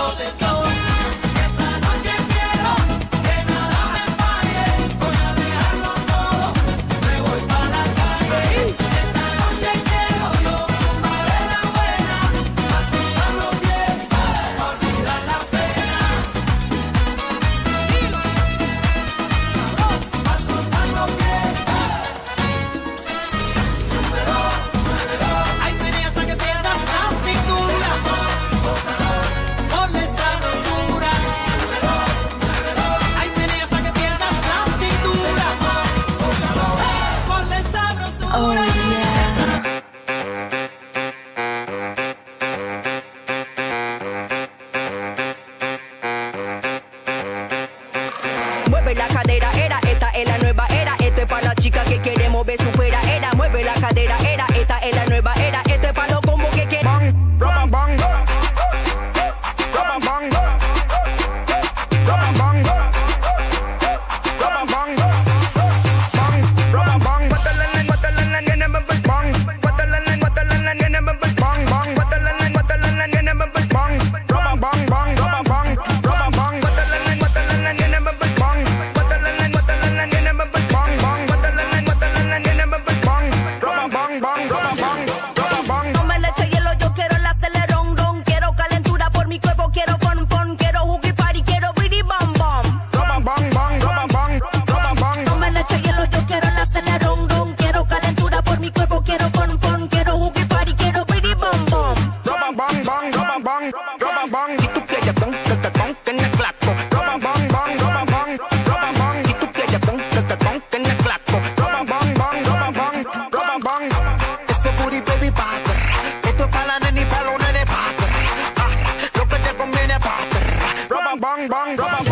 Mueve la cadera, era, esta es la nueva era. Esto es para la chica que quiere mover su fuera era. Mueve la cadera, era, esta es la nueva era. Esto es para los combos que quieren. Bang, bang, bang. Bang, bang. Bang, bang. Bang, bang. Bang, bang. Watalan, watalan, gana bang. Watalan, watalan, gana bang. Bang, watalan, watalan, gana bang. Bang, bang, bang, bang, bang. Bang, watalan, watalan, gana bang. Watalan, watalan, gana bang. Bang, watalan, watalan, gana bang. Bang, bang, bang, bang. No me le eche hielo, yo quiero el acelerón, ron. Quiero calentura por mi cuerpo, quiero fun, fun. Quiero jugue party, quiero bidi bam, bam. Bang, bang, bang, bang, bang. No me le eche hielo, yo quiero el acelerón, ron. Quiero calentura por mi cuerpo, quiero fun, fun. Quiero jugue party, quiero bidi bam, bam. Bang, bang, bang, bang, bang. Si tú quieres pon, que en el claco. Bang, bang, bang, bang. Si tú quieres pon, que en el claco. Bang, bang, bang, bang. Ese booty baby pater. Esto es para la nena y para los nenes pater. Lo que te conviene pater. Bang, bang, bang, bang.